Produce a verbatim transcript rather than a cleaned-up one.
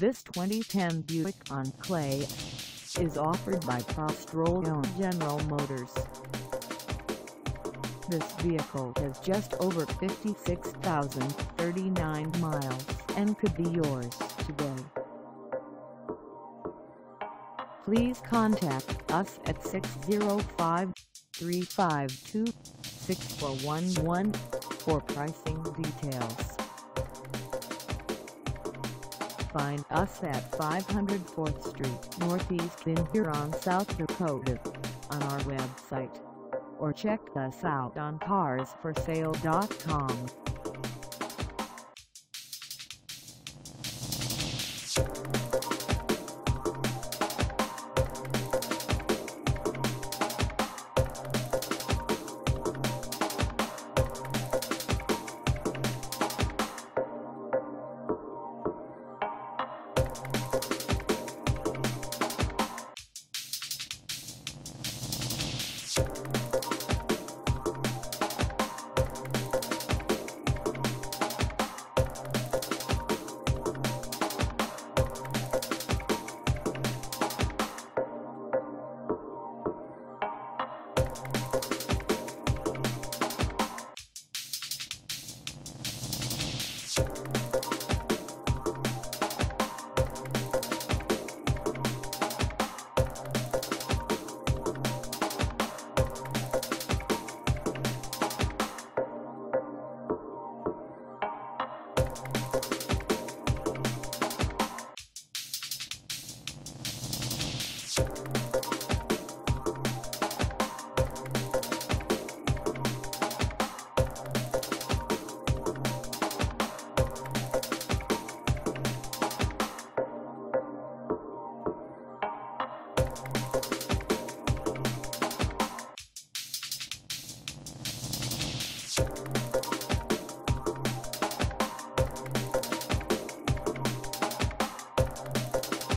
This twenty ten Buick Enclave is offered by PROSTROLLO General Motors. This vehicle has just over fifty-six thousand thirty-nine miles and could be yours today. Please contact us at six zero five, three five two, six four one one for pricing details. Find us at five hundred fourth Street Northeast in Huron, South Dakota, on our website, or check us out on cars for sale dot com. You